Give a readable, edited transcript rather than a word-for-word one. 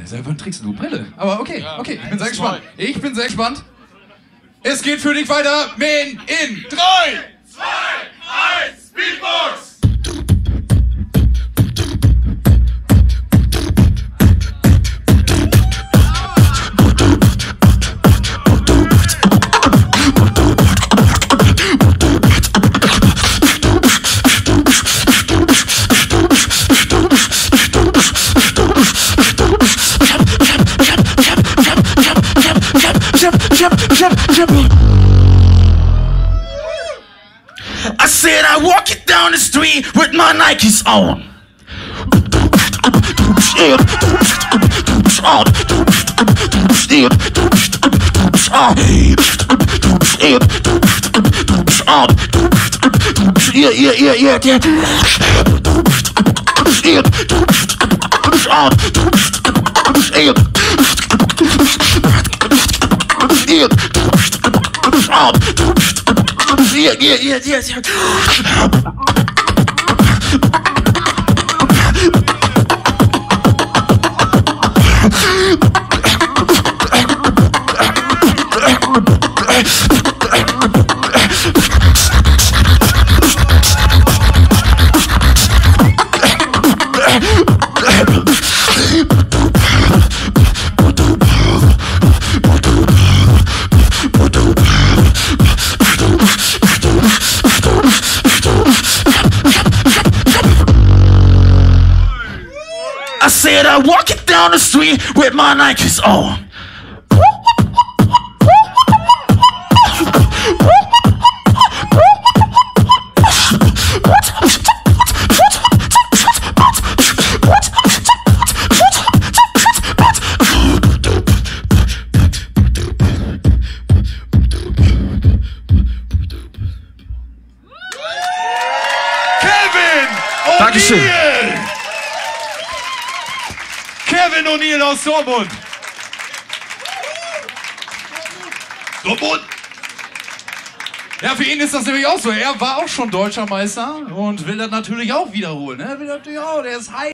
Seit wann trägst du Brille? Aber okay, Ja, okay, ich bin sehr gespannt. Ich bin sehr gespannt. Es geht für dich weiter in 3, 2, 1, Beatbox! I said I walk it down the street with my Nikes on. I said I walk it down the street with my Nikes on. Dankeschön. Kevin O'Neill aus Dortmund. Dortmund. Ja, für ihn ist das nämlich auch so. Er war auch schon Deutscher Meister und will das natürlich auch wiederholen. Er will natürlich auch, der ist heiß.